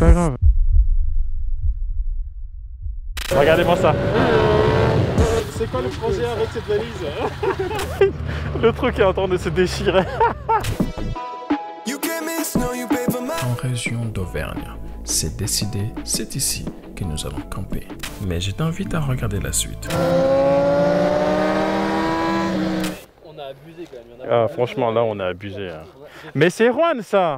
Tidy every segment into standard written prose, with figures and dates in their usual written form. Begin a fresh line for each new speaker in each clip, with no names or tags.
pas grave. Regardez-moi ça.
C'est quoi le projet avec cette valise?
Le truc est en train de se déchirer.
En région d'Auvergne, c'est décidé, c'est ici que nous allons camper. Mais je t'invite à regarder la suite.
On a abusé quand même.
Ah, franchement, là, on a abusé. Hein. Mais c'est Juan, ça!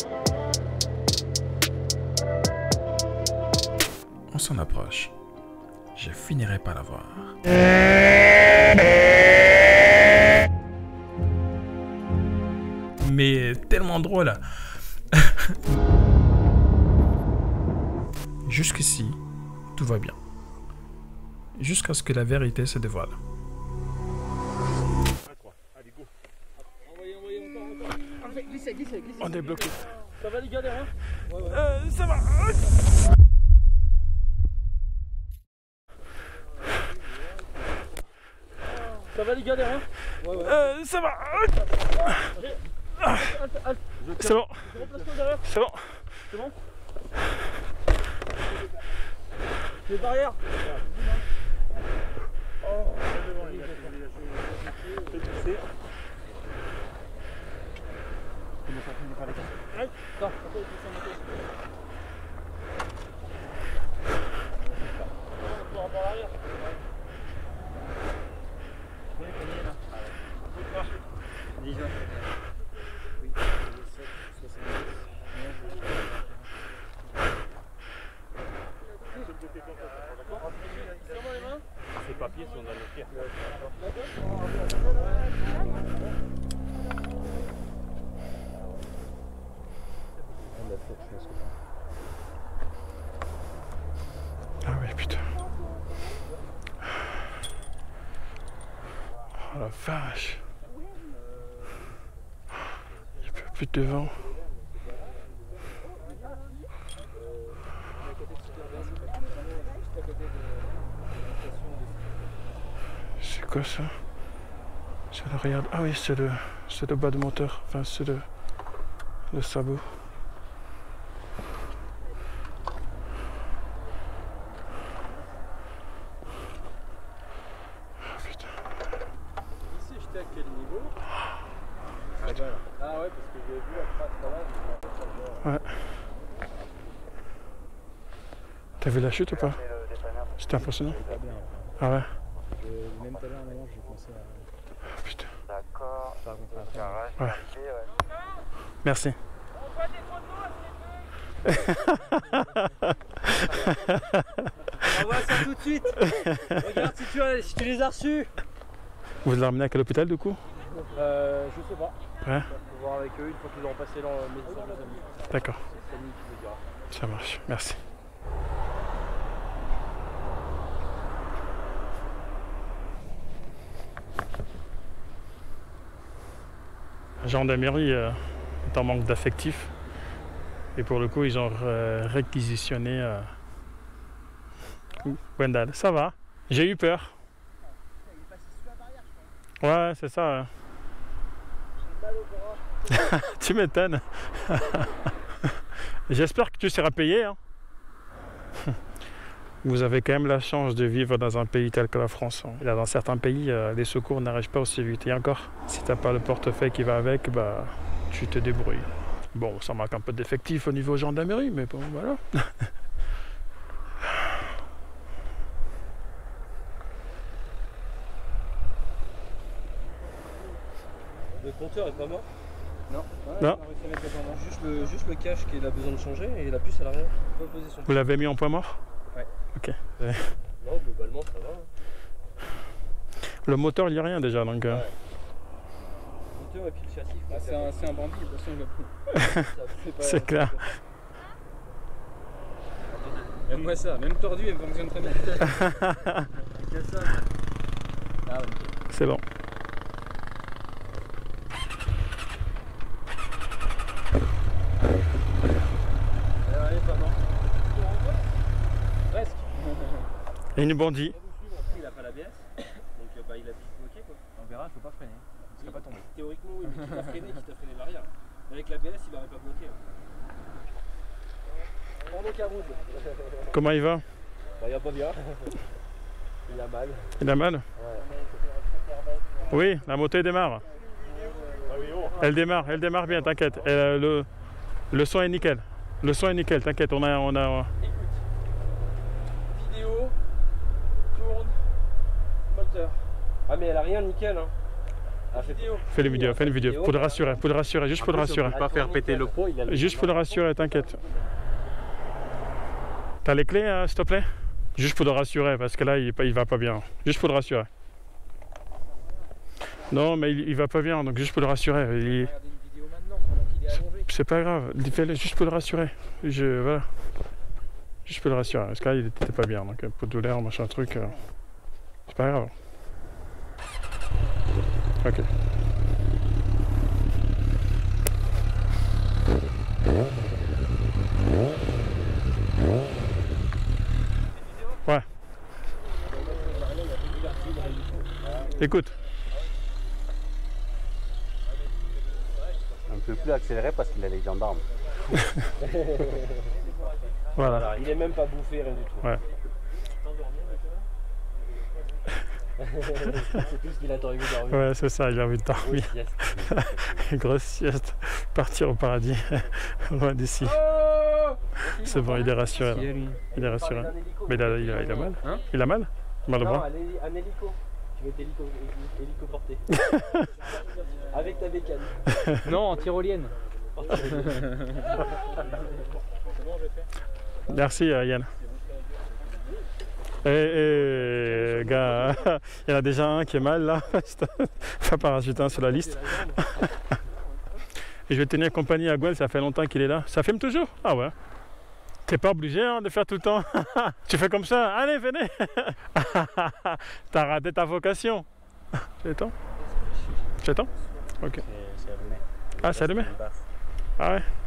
On s'en approche. Je finirai par la voir. Mais tellement drôle. Jusqu'ici, tout va bien. Jusqu'à ce que la vérité se dévoile.
Allez, go.
Envoyez, glissez.
On est bloqué.
Ça va les gars derrière?
Ça va.
Ça va les gars derrière?
Ça va. C'est bon. C'est bon.
C'est bon? Les barrières?
Ces papiers sont dans le pied. Ah ouais, putain. Oh la vache. Il n'y a plus de vent. C'est quoi ça? C'est le regarde. Ah oui, c'est le bas de moteur. Enfin, c'est le sabot. Ah putain.
Ici, j'étais à quel niveau? Ah ouais, parce que j'ai vu la trace là.
Ouais. T'as vu la chute ou pas? C'était impressionnant. Ah ouais.
Même tout à l'heure, à un moment, j'ai pensé à.
Ah putain.
D'accord.
Ouais. Merci.
On voit ça tout de suite. Regarde si tu les as reçus.
Vous l'avez ramené à quel hôpital du coup?
Je sais pas.
Ouais.
Faut voir avec eux une fois qu'ils auront passé leur médecin.
D'accord.
C'est Samy qui le dira.
Ça marche. Merci. Gendarmerie est en manque d'affectifs et pour le coup ils ont réquisitionné Wendell. Ça va, j'ai eu peur. Ouais, c'est ça. Tu m'étonnes. J'espère que tu seras payé. Hein. Vous avez quand même la chance de vivre dans un pays tel que la France. Là, dans certains pays, les secours n'arrivent pas aussi vite. Et encore, si tu n'as pas le portefeuille qui va avec, bah, tu te débrouilles. Bon, ça manque un peu d'effectifs au niveau gendarmerie, mais bon, voilà.
Le compteur est pas mort? Non.
Non.
Juste le cache qu'il a besoin de changer et la puce elle a rien. Pas posé son.
Vous l'avez mis en point mort?
Ouais.
Ok.
Non, globalement ça va.
Le moteur, il n'y a rien déjà, donc...
Ouais. Le moteur et puis le châssis. C'est un bandit, de toute façon il va plus.
C'est clair.
Même moi ça, même tordu elle fonctionne très bien. Que ça. Ah ouais.
C'est bon.
Allez, pas mort. Presque.
Et une bandit.
Il a pas l'ABS, donc bah, il a vite bloqué quoi. On verra, il faut pas freiner, il serait pas tombé. Théoriquement oui, mais qui t'a freiné l'arrière. Avec l'ABS il aurait pas bloqué. Tourne au Cameroun.
Comment il va?
Bah, il va pas bien. Il a mal.
Il a mal?
Ouais.
Oui, la moto elle démarre. Elle démarre bien, t'inquiète. Le son est nickel. Le son est nickel, t'inquiète, on a...
Écoute. Vidéo, tourne, moteur. Ah mais elle a rien nickel hein.
Fais les vidéos, fais une vidéo. Pour le rassurer, juste pour le rassurer.
Pas faire péter le pot,
Juste pour le rassurer, t'inquiète. T'as les clés, s'il te plaît? Juste pour le rassurer, parce que là, il va pas bien. Juste pour le rassurer. Non, mais il va pas bien, donc juste pour le rassurer. C'est pas grave, fais-le juste pour le rassurer. Voilà. Juste pour le rassurer, parce que là, il était pas bien, donc un peu de douleur, machin, truc. C'est pas grave. Ok. Ouais. Écoute.
On ne peut plus accélérer parce qu'il a les gendarmes.
Voilà.
Il est même pas bouffé, rien du tout.
Ouais.
C'est tout ce qu'il a envie de dormir.
Ouais, c'est ça, il a envie de dormir. Grosse sieste. Partir au paradis. Loin d'ici. C'est bon, il est rassuré. Là. Il est rassuré. Mais il a mal. Hein? Il a mal? Mal au bras?
Non, un hélico. Tu veux être hélicoporté. Avec ta bécane.
Non, en tyrolienne.
Merci Yann. Gars, il y en a déjà un qui est mal là. Faut pas rajouter un sur la liste. Et je vais tenir compagnie à Gwen, ça fait longtemps qu'il est là. Ça filme toujours? Ah ouais. T'es pas obligé hein, de faire tout le temps. Tu fais comme ça, allez, venez. T'as raté ta vocation. C'est le temps? C'est le temps? Ok.
C'est allumé.
Ah, c'est allumé? Ah ouais.